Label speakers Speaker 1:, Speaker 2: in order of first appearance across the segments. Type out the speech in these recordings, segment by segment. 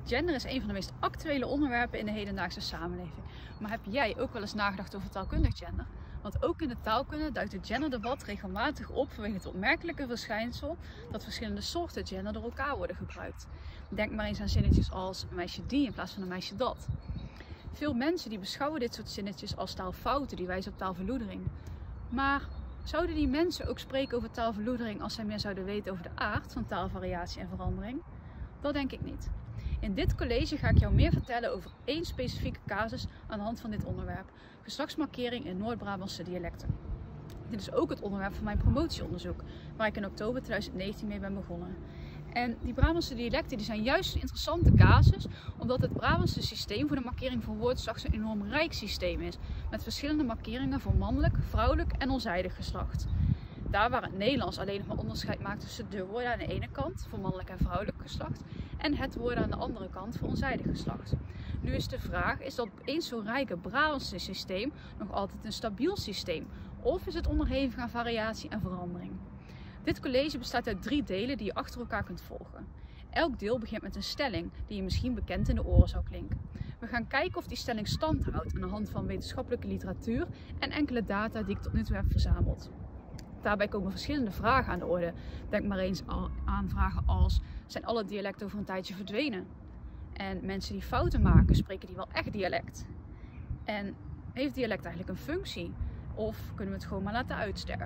Speaker 1: Gender is een van de meest actuele onderwerpen in de hedendaagse samenleving. Maar heb jij ook wel eens nagedacht over taalkundig gender? Want ook in de taalkunde duikt het genderdebat regelmatig op vanwege het opmerkelijke verschijnsel dat verschillende soorten gender door elkaar worden gebruikt. Denk maar eens aan zinnetjes als een meisje die in plaats van een meisje dat. Veel mensen die beschouwen dit soort zinnetjes als taalfouten die wijzen op taalverloedering. Maar zouden die mensen ook spreken over taalverloedering als zij meer zouden weten over de aard van taalvariatie en verandering? Dat denk ik niet. In dit college ga ik jou meer vertellen over één specifieke casus aan de hand van dit onderwerp: geslachtsmarkering in Noord-Brabantse dialecten. Dit is ook het onderwerp van mijn promotieonderzoek, waar ik in oktober 2019 mee ben begonnen. En die Brabantse dialecten die zijn juist een interessante casus, omdat het Brabantse systeem voor de markering van woordslag een enorm rijk systeem is, met verschillende markeringen voor mannelijk, vrouwelijk en onzijdig geslacht. Daar waar het Nederlands alleen nog maar onderscheid maakt tussen de woorden aan de ene kant voor mannelijk en vrouwelijk geslacht en het woorden aan de andere kant voor onzijdig geslacht. Nu is de vraag, is dat eens zo rijke Brabantse systeem nog altijd een stabiel systeem? Of is het onderhevig aan variatie en verandering? Dit college bestaat uit 3 delen die je achter elkaar kunt volgen. Elk deel begint met een stelling die je misschien bekend in de oren zou klinken. We gaan kijken of die stelling stand houdt aan de hand van wetenschappelijke literatuur en enkele data die ik tot nu toe heb verzameld. Daarbij komen verschillende vragen aan de orde. Denk maar eens aan vragen als: zijn alle dialecten over een tijdje verdwenen? En mensen die fouten maken, spreken die wel echt dialect? En heeft dialect eigenlijk een functie? Of kunnen we het gewoon maar laten uitsterven?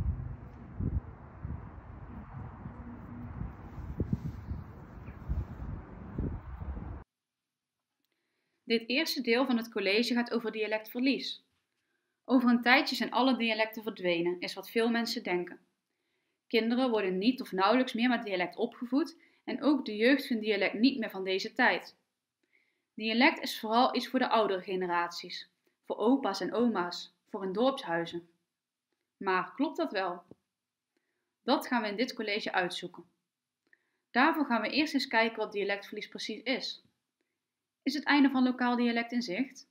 Speaker 1: Dit eerste deel van het college gaat over dialectverlies. Over een tijdje zijn alle dialecten verdwenen, is wat veel mensen denken. Kinderen worden niet of nauwelijks meer met dialect opgevoed en ook de jeugd vindt dialect niet meer van deze tijd. Dialect is vooral iets voor de oudere generaties, voor opa's en oma's, voor in dorpshuizen. Maar klopt dat wel? Dat gaan we in dit college uitzoeken. Daarvoor gaan we eerst eens kijken wat dialectverlies precies is. Is het einde van lokaal dialect in zicht?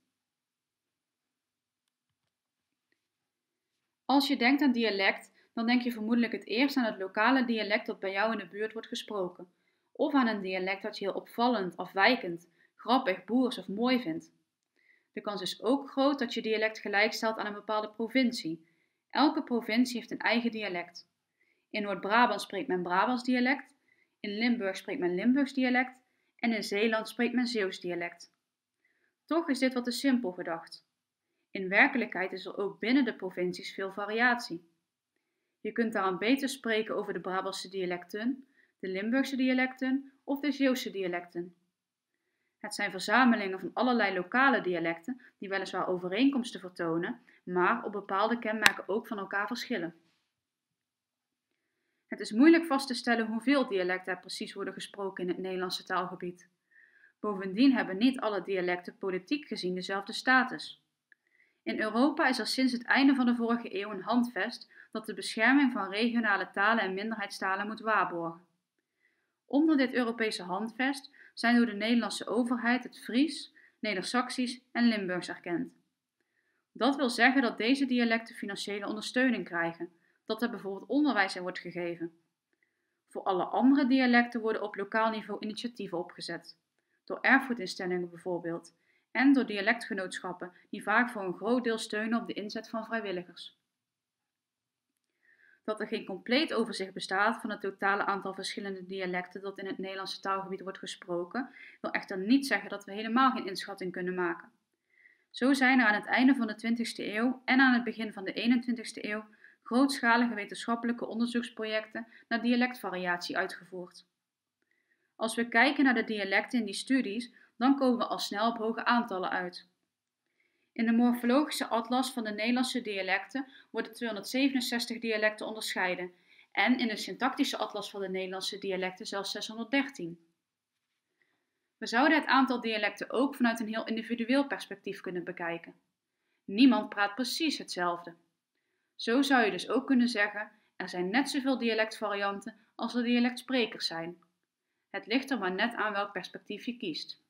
Speaker 1: Als je denkt aan dialect, dan denk je vermoedelijk het eerst aan het lokale dialect dat bij jou in de buurt wordt gesproken, of aan een dialect dat je heel opvallend, afwijkend, grappig, boers of mooi vindt. De kans is ook groot dat je dialect gelijkstelt aan een bepaalde provincie. Elke provincie heeft een eigen dialect. In Noord-Brabant spreekt men Brabants dialect, in Limburg spreekt men Limburgs dialect en in Zeeland spreekt men Zeeuws dialect. Toch is dit wat te simpel gedacht. In werkelijkheid is er ook binnen de provincies veel variatie. Je kunt daarom beter spreken over de Brabantse dialecten, de Limburgse dialecten of de Zeeuwse dialecten. Het zijn verzamelingen van allerlei lokale dialecten die weliswaar overeenkomsten vertonen, maar op bepaalde kenmerken ook van elkaar verschillen. Het is moeilijk vast te stellen hoeveel dialecten er precies worden gesproken in het Nederlandse taalgebied. Bovendien hebben niet alle dialecten politiek gezien dezelfde status. In Europa is er sinds het einde van de vorige eeuw een handvest dat de bescherming van regionale talen en minderheidstalen moet waarborgen. Onder dit Europese handvest zijn door de Nederlandse overheid het Fries, Neder-Saksisch en Limburgs erkend. Dat wil zeggen dat deze dialecten financiële ondersteuning krijgen, dat er bijvoorbeeld onderwijs in wordt gegeven. Voor alle andere dialecten worden op lokaal niveau initiatieven opgezet, door erfgoedinstellingen bijvoorbeeld, en door dialectgenootschappen die vaak voor een groot deel steunen op de inzet van vrijwilligers. Dat er geen compleet overzicht bestaat van het totale aantal verschillende dialecten dat in het Nederlandse taalgebied wordt gesproken, wil echter niet zeggen dat we helemaal geen inschatting kunnen maken. Zo zijn er aan het einde van de 20e eeuw en aan het begin van de 21e eeuw grootschalige wetenschappelijke onderzoeksprojecten naar dialectvariatie uitgevoerd. Als we kijken naar de dialecten in die studies, dan komen we al snel op hoge aantallen uit. In de morfologische atlas van de Nederlandse dialecten worden 267 dialecten onderscheiden en in de syntactische atlas van de Nederlandse dialecten zelfs 613. We zouden het aantal dialecten ook vanuit een heel individueel perspectief kunnen bekijken. Niemand praat precies hetzelfde. Zo zou je dus ook kunnen zeggen, er zijn net zoveel dialectvarianten als er dialectsprekers zijn. Het ligt er maar net aan welk perspectief je kiest.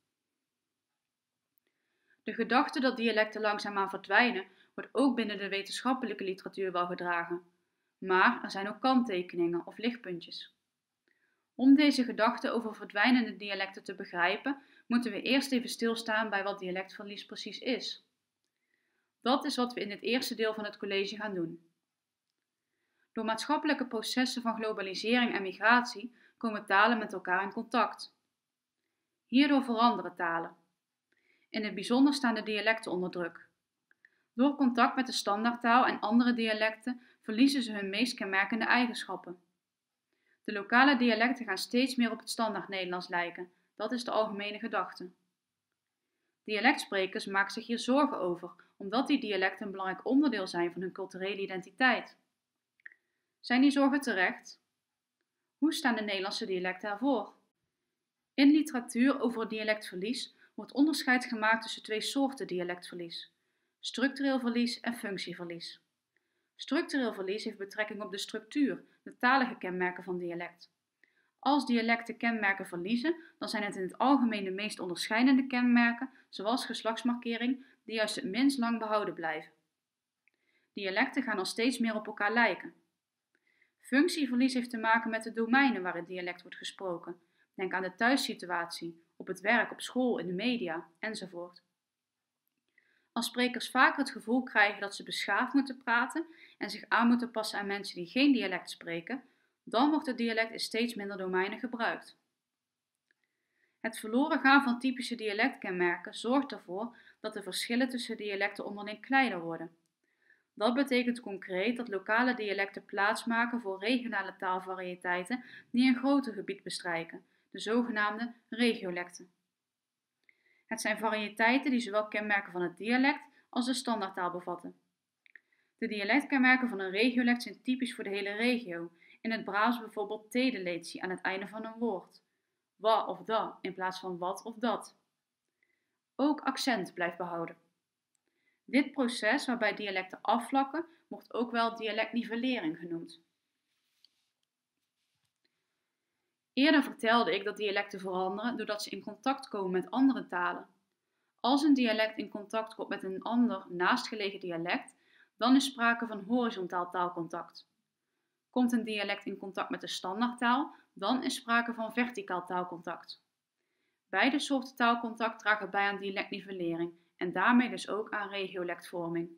Speaker 1: De gedachte dat dialecten langzaamaan verdwijnen, wordt ook binnen de wetenschappelijke literatuur wel gedragen. Maar er zijn ook kanttekeningen of lichtpuntjes. Om deze gedachte over verdwijnende dialecten te begrijpen, moeten we eerst even stilstaan bij wat dialectverlies precies is. Dat is wat we in het eerste deel van het college gaan doen. Door maatschappelijke processen van globalisering en migratie komen talen met elkaar in contact. Hierdoor veranderen talen. In het bijzonder staan de dialecten onder druk. Door contact met de standaardtaal en andere dialecten verliezen ze hun meest kenmerkende eigenschappen. De lokale dialecten gaan steeds meer op het standaard Nederlands lijken, dat is de algemene gedachte. Dialectsprekers maken zich hier zorgen over, omdat die dialecten een belangrijk onderdeel zijn van hun culturele identiteit. Zijn die zorgen terecht? Hoe staan de Nederlandse dialecten ervoor? In literatuur over het dialectverlies wordt onderscheid gemaakt tussen twee soorten dialectverlies: structureel verlies en functieverlies. Structureel verlies heeft betrekking op de structuur, de talige kenmerken van dialect. Als dialecten kenmerken verliezen, dan zijn het in het algemeen de meest onderscheidende kenmerken, zoals geslachtsmarkering, die juist het minst lang behouden blijven. Dialecten gaan al steeds meer op elkaar lijken. Functieverlies heeft te maken met de domeinen waar het dialect wordt gesproken. Denk aan de thuissituatie, op het werk, op school, in de media, enzovoort. Als sprekers vaker het gevoel krijgen dat ze beschaafd moeten praten en zich aan moeten passen aan mensen die geen dialect spreken, dan wordt het dialect in steeds minder domeinen gebruikt. Het verloren gaan van typische dialectkenmerken zorgt ervoor dat de verschillen tussen dialecten onderling kleiner worden. Dat betekent concreet dat lokale dialecten plaatsmaken voor regionale taalvarieteiten die een groter gebied bestrijken, de zogenaamde regiolecten. Het zijn variëteiten die zowel kenmerken van het dialect als de standaardtaal bevatten. De dialectkenmerken van een regiolect zijn typisch voor de hele regio. In het Brabants bijvoorbeeld tedeletie aan het einde van een woord. Wa of da in plaats van wat of dat. Ook accent blijft behouden. Dit proces waarbij dialecten afvlakken wordt ook wel dialectnivellering genoemd. Eerder vertelde ik dat dialecten veranderen doordat ze in contact komen met andere talen. Als een dialect in contact komt met een ander naastgelegen dialect, dan is sprake van horizontaal taalcontact. Komt een dialect in contact met de standaardtaal, dan is sprake van verticaal taalcontact. Beide soorten taalcontact dragen bij aan dialectnivellering en daarmee dus ook aan regiolectvorming.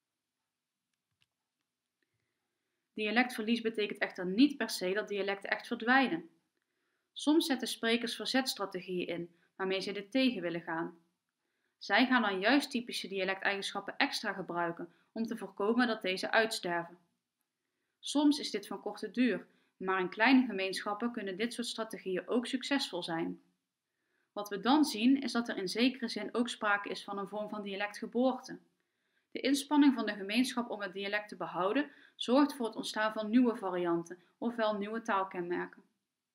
Speaker 1: Dialectverlies betekent echter niet per se dat dialecten echt verdwijnen. Soms zetten sprekers verzetstrategieën in, waarmee ze dit tegen willen gaan. Zij gaan dan juist typische dialecteigenschappen extra gebruiken om te voorkomen dat deze uitsterven. Soms is dit van korte duur, maar in kleine gemeenschappen kunnen dit soort strategieën ook succesvol zijn. Wat we dan zien is dat er in zekere zin ook sprake is van een vorm van dialectgeboorte. De inspanning van de gemeenschap om het dialect te behouden zorgt voor het ontstaan van nieuwe varianten, ofwel nieuwe taalkenmerken.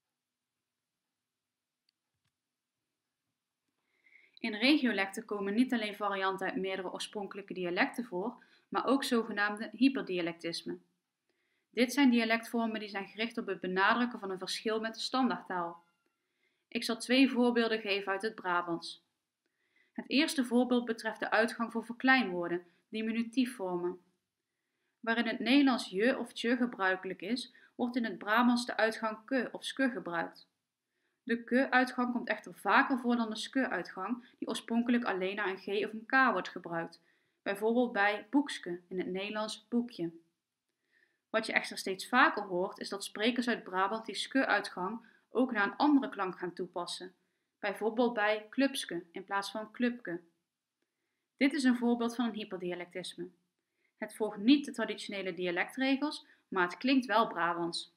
Speaker 1: In regiolecten komen niet alleen varianten uit meerdere oorspronkelijke dialecten voor, maar ook zogenaamde hyperdialectismen. Dit zijn dialectvormen die zijn gericht op het benadrukken van een verschil met de standaardtaal. Ik zal 2 voorbeelden geven uit het Brabants. Het eerste voorbeeld betreft de uitgang voor verkleinwoorden, diminutiefvormen. Waar in het Nederlands je of tje gebruikelijk is, wordt in het Brabants de uitgang ke of ske gebruikt. De ke-uitgang komt echter vaker voor dan de ske-uitgang, die oorspronkelijk alleen naar een g of een k wordt gebruikt, bijvoorbeeld bij boekske, in het Nederlands boekje. Wat je echter steeds vaker hoort, is dat sprekers uit Brabant die ske-uitgang ook naar een andere klank gaan toepassen, bijvoorbeeld bij clubske in plaats van clubke. Dit is een voorbeeld van een hyperdialectisme. Het volgt niet de traditionele dialectregels, maar het klinkt wel Brabants.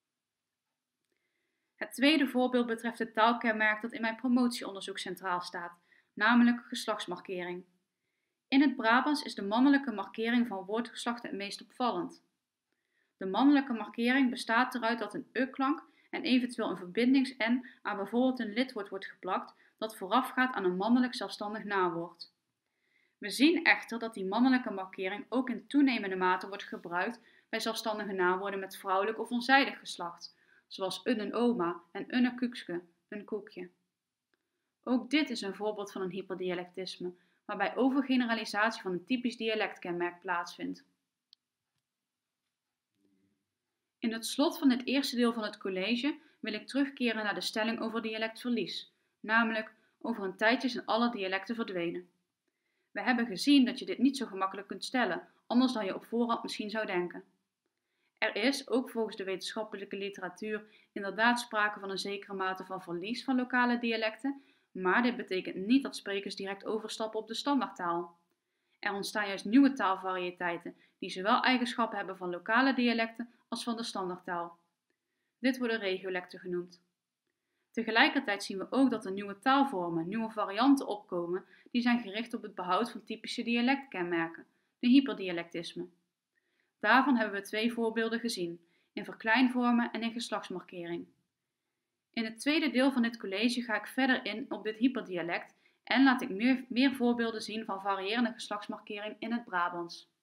Speaker 1: Het tweede voorbeeld betreft het taalkenmerk dat in mijn promotieonderzoek centraal staat, namelijk geslachtsmarkering. In het Brabants is de mannelijke markering van woordgeslacht het meest opvallend. De mannelijke markering bestaat eruit dat een klank en eventueel een verbindings-n aan bijvoorbeeld een lidwoord wordt geplakt dat voorafgaat aan een mannelijk zelfstandig naamwoord. We zien echter dat die mannelijke markering ook in toenemende mate wordt gebruikt bij zelfstandige naamwoorden met vrouwelijk of onzijdig geslacht, zoals een oma en een koekske, een koekje. Ook dit is een voorbeeld van een hyperdialectisme, waarbij overgeneralisatie van een typisch dialectkenmerk plaatsvindt. In het slot van het eerste deel van het college wil ik terugkeren naar de stelling over dialectverlies, namelijk over een tijdje zijn alle dialecten verdwenen. We hebben gezien dat je dit niet zo gemakkelijk kunt stellen, anders dan je op voorhand misschien zou denken. Er is, ook volgens de wetenschappelijke literatuur, inderdaad sprake van een zekere mate van verlies van lokale dialecten, maar dit betekent niet dat sprekers direct overstappen op de standaardtaal. Er ontstaan juist nieuwe taalvarieteiten die zowel eigenschappen hebben van lokale dialecten als van de standaardtaal. Dit worden regiolecten genoemd. Tegelijkertijd zien we ook dat er nieuwe taalvormen, nieuwe varianten opkomen die zijn gericht op het behoud van typische dialectkenmerken, de hyperdialectismen. Daarvan hebben we 2 voorbeelden gezien, in verkleinvormen en in geslachtsmarkering. In het tweede deel van dit college ga ik verder in op dit hyperdialect en laat ik meer voorbeelden zien van variërende geslachtsmarkering in het Brabants.